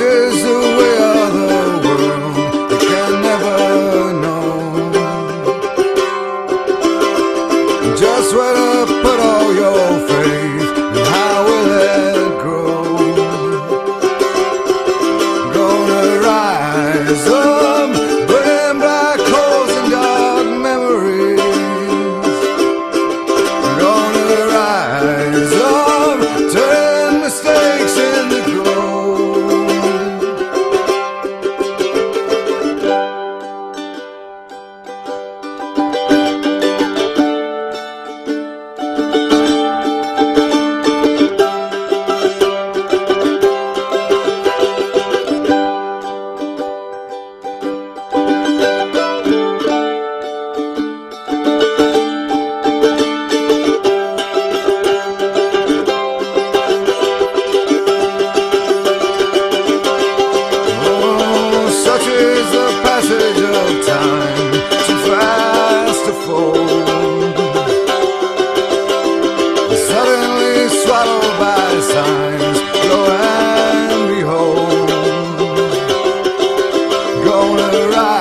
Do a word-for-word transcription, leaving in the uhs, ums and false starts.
is the way of the world, you can never know just where to put all your faith and how will it grow. Gonna rise up, burning black holes and dark memories. Gonna rise up, turn mistakes into gold. Such is the passage of time, too fast to fold, suddenly swallowed by signs, lo and behold. Gonna rise